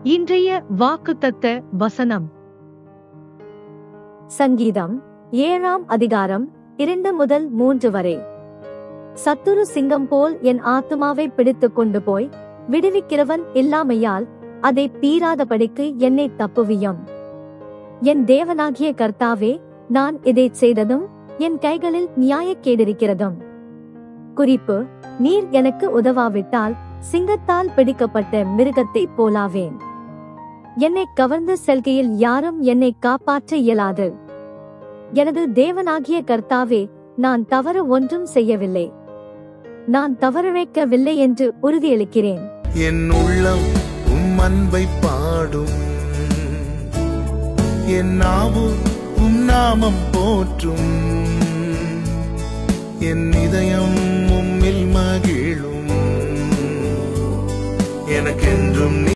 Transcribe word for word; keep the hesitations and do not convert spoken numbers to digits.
இன்றைய வாக்குத்தத்த வசனம் சங்கீதம் ஏழாம் அதிகாரம் இரண்டு முதல் மூன்று வரை. சத்துரு சிங்கம் போல் என் ஆத்துமாவை பிடித்துக் கொண்டு போய் விடுவிக்கிறவன் இல்லாமையால் அதை பீறாதபடிக்கு என்னை தப்புவியும். என் தேவனாகிய கர்த்தாவே, நான் இதைச் செய்ததும் என் கைகளில் நியாயக்கேடிருக்கிறதும். குறிப்பு: நீர் எனக்கு உதவாவிட்டால் சிங்கத்தால் பிடிக்கப்பட்ட மிருகத்தைப் போலாவேன். என்னை கவர்ந்து செல்கையில் யாரும் என்னை காப்பாற்ற இயலாது. எனது தேவனாகிய கர்த்தாவே, நான் தவறு ஒன்றும் செய்யவில்லை. நான் தவறிழைக்கவில்லை என்று உறுதியளிக்கிறேன். என் உள்ளம் உம் அன்பை பாடும், என் நாவு உம் நாமம் போற்றும், என் இதயம் உம்மில் மகிழும், எனக்கென்றும்